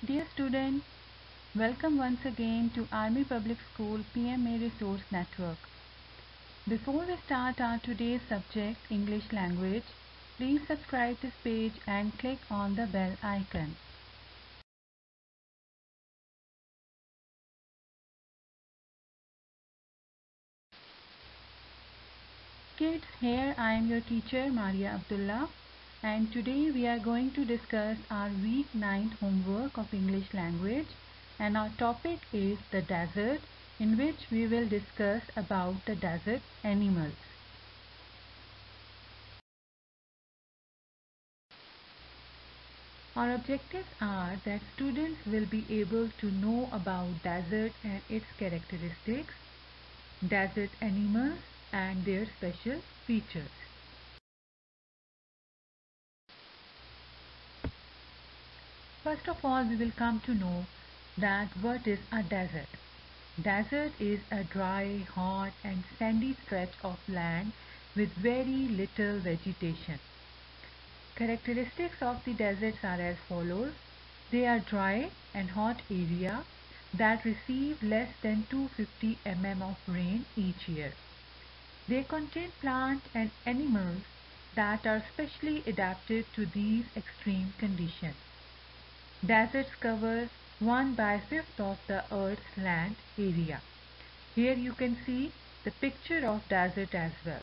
Dear students, welcome once again to Army Public School PMA Resource Network. Before we start our today's subject, English language, please subscribe this page and click on the bell icon. Kids, here I am your teacher Maria Abdullah, and today we are going to discuss our week 9 homework of English language, and our topic is the desert, in which we will discuss about the desert animals. Our objectives are that students will be able to know about desert and its characteristics, desert animals and their special features. First of all, we will come to know that what is a desert. Desert is a dry, hot and sandy stretch of land with very little vegetation. Characteristics of the deserts are as follows. They are dry and hot area that receive less than 250 mm of rain each year. They contain plants and animals that are specially adapted to these extreme conditions. Deserts cover 1/5 of the Earth's land area. Here you can see the picture of desert as well.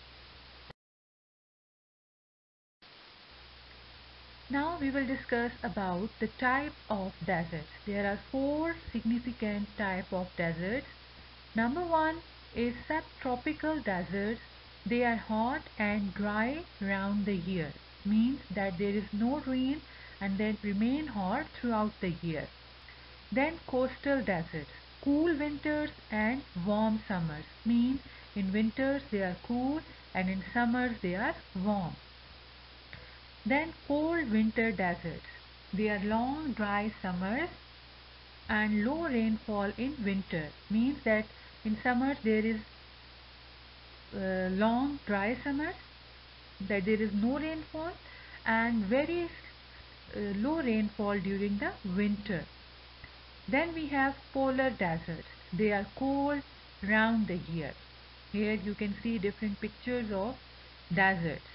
Now we will discuss about the type of deserts. There are 4 significant type of deserts. Number 1 is subtropical deserts. They are hot and dry round the year. Means that there is no rain and they remain hot throughout the year. Then coastal deserts. Cool winters and warm summers. Means in winters they are cool and in summers they are warm. Then cold winter deserts. They are long dry summers and low rainfall in winter. Means that in summers there is long dry summers, that there is no rainfall, and very low rainfall during the winter. Then we have polar deserts. They are cold round the year. Here you can see different pictures of deserts.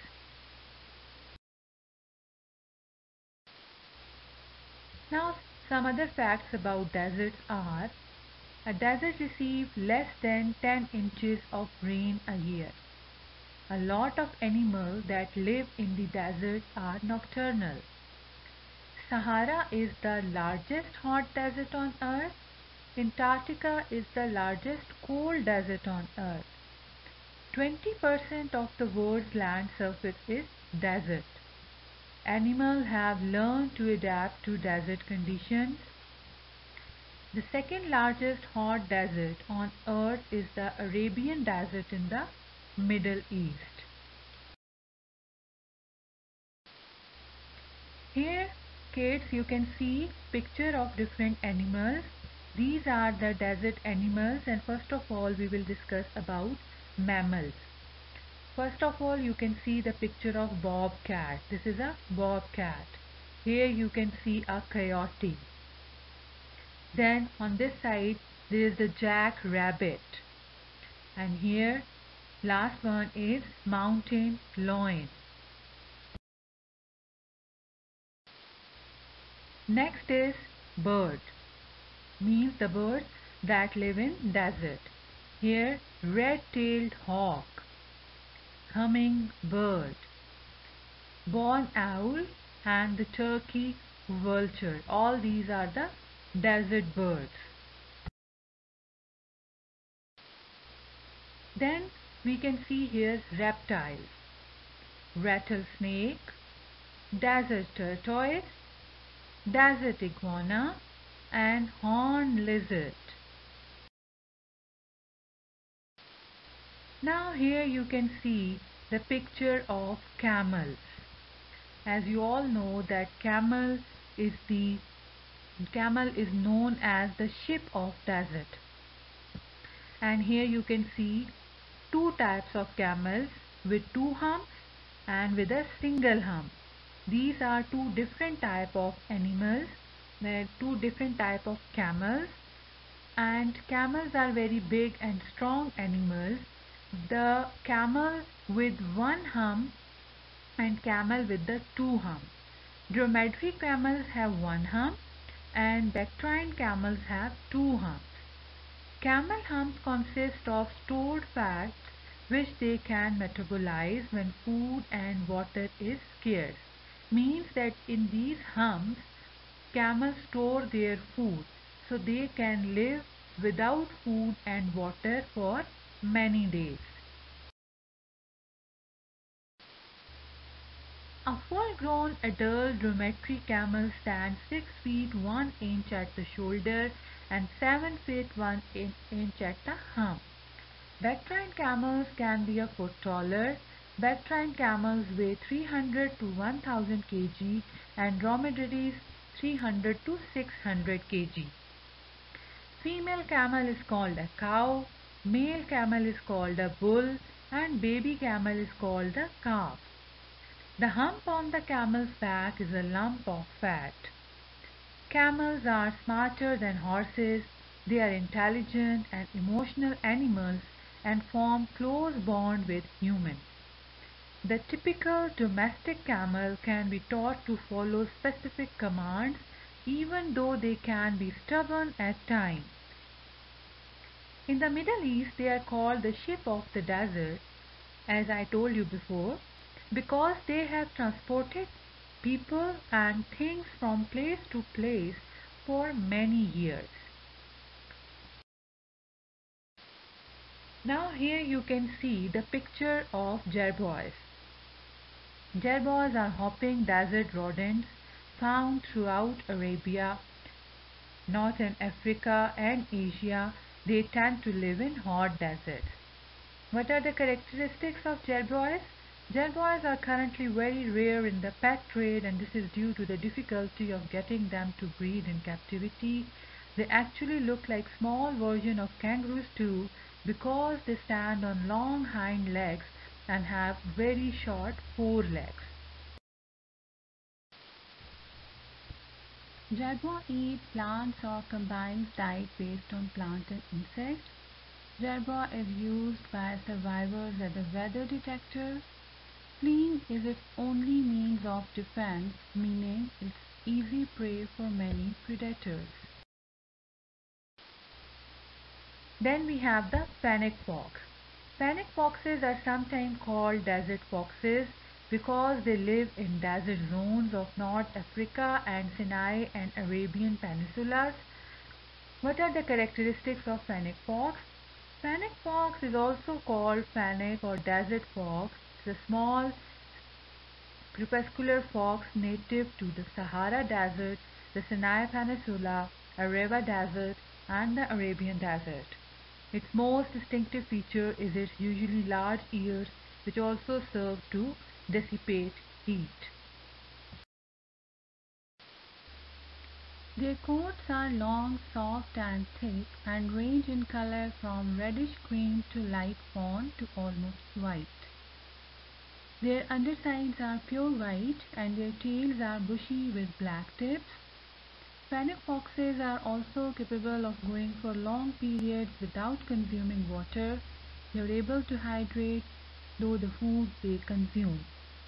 Now some other facts about deserts are: a desert receives less than 10 inches of rain a year. A lot of animals that live in the desert are nocturnal. Sahara is the largest hot desert on earth. Antarctica is the largest cold desert on earth. 20% of the world's land surface is desert. Animals have learned to adapt to desert conditions. The second largest hot desert on earth is the Arabian Desert in the Middle East. Here, kids, you can see picture of different animals. These are the desert animals, and first of all we will discuss about mammals. First of all, you can see the picture of bobcat. This is a bobcat. Here you can see a coyote. Then on this side there is the jackrabbit. And here last one is mountain lion. Next is bird. Means the birds that live in desert. Here red-tailed hawk, hummingbird, barn owl and the turkey vulture. All these are the desert birds. Then we can see here reptiles. Rattlesnake, desert tortoise, desert iguana and horned lizard. Now here you can see the picture of camels. As you all know that camel is known as the ship of desert. And here you can see 2 types of camels with 2 humps and with a single hump. These are 2 different type of animals. There are two different type of camels, and camels are very big and strong animals. The camel with one hump and camel with the two humps. Dromedary camels have one hump and Bactrian camels have two humps. Camel humps consist of stored fats which they can metabolize when food and water is scarce. Means that in these humps camels store their food so they can live without food and water for many days. A full-grown adult dromedary camel stands 6 feet 1 inch at the shoulder and 7 feet 1 inch at the hump. Bactrian camels can be a foot taller. Bactrian camels weigh 300 to 1000 kg and dromedaries 300 to 600 kg. Female camel is called a cow, male camel is called a bull, and baby camel is called a calf. The hump on the camel's back is a lump of fat. Camels are smarter than horses. They are intelligent and emotional animals and form close bond with humans. The typical domestic camel can be taught to follow specific commands even though they can be stubborn at times. In the Middle East, they are called the sheep of the desert, as I told you before, because they have transported people and things from place to place for many years. Now here you can see the picture of jerboas. Jerboas are hopping desert rodents found throughout Arabia, northern Africa and Asia. They tend to live in hot deserts. What are the characteristics of jerboas? Jerboas are currently very rare in the pet trade, and this is due to the difficulty of getting them to breed in captivity. They actually look like small version of kangaroos too because they stand on long hind legs and have very short forelegs. Jerboa eat plants or combines diet based on plant and insects. Jerboa is used by survivors as a weather detector. Fleeing is its only means of defense, meaning it's easy prey for many predators. Then we have the fennec fox. Fennec foxes are sometimes called desert foxes because they live in desert zones of North Africa and Sinai and Arabian peninsulas. What are the characteristics of fennec fox? Fennec fox is also called fennec or desert fox. It's a small crepuscular fox native to the Sahara Desert, the Sinai Peninsula, Arava Desert, and the Arabian Desert. Its most distinctive feature is its usually large ears, which also serve to dissipate heat. Their coats are long, soft, and thick, and range in color from reddish cream to light fawn to almost white. Their undersides are pure white, and their tails are bushy with black tips. Fennec foxes are also capable of going for long periods without consuming water. They are able to hydrate though the food they consume.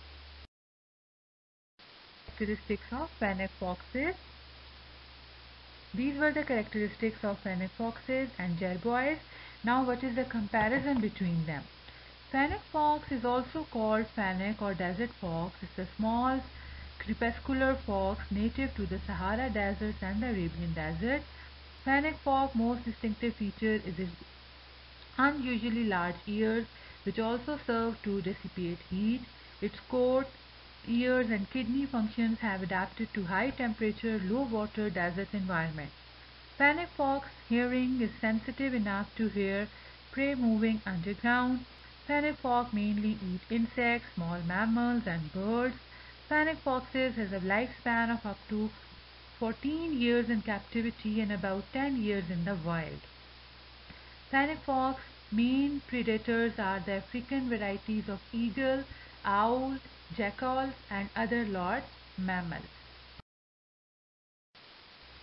Characteristics of fennec foxes. These were the characteristics of fennec foxes and jerboas. Now what is the comparison between them? Fennec fox is also called fennec or desert fox. It's a small crepuscular fox native to the Sahara deserts and the Arabian desert. Fennec fox most distinctive feature is its unusually large ears, which also serve to dissipate heat. Its coat, ears and kidney functions have adapted to high temperature, low water desert environments. Fennec fox hearing is sensitive enough to hear prey moving underground. Fennec fox mainly eat insects, small mammals and birds. Fennec foxes has a lifespan of up to 14 years in captivity and about 10 years in the wild. Fennec fox main predators are the African varieties of eagle, owl, jackals and other large mammals.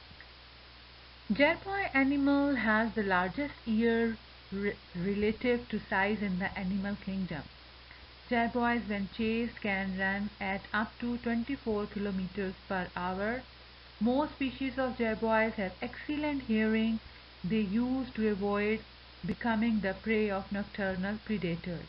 Jerboa animal has the largest ear relative to size in the animal kingdom. Jerboas when chased can run at up to 24 kilometers per hour. Most species of jerboas have excellent hearing they use to avoid becoming the prey of nocturnal predators.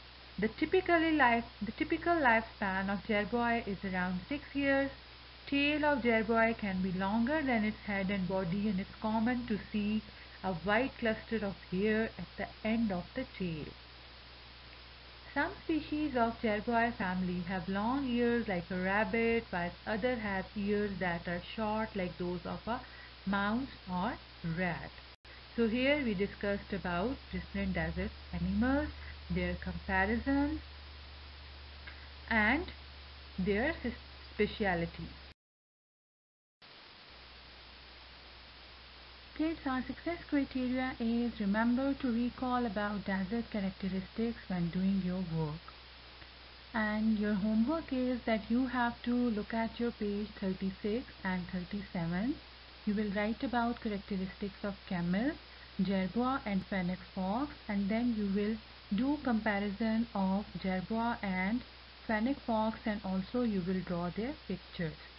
The typical lifespan of jerboa is around 6 years. Tail of jerboa can be longer than its head and body, and it's common to see a white cluster of hair at the end of the tail. Some species of jerboa family have long ears like a rabbit, while others have ears that are short like those of a mouse or rat. So here we discussed about different desert animals, their comparisons and their specialities. Kids, our success criteria is remember to recall about desert characteristics when doing your work. And your homework is that you have to look at your page 36 and 37. You will write about characteristics of camel, jerboa and fennec fox, and then you will do comparison of jerboa and fennec fox, and also you will draw their pictures.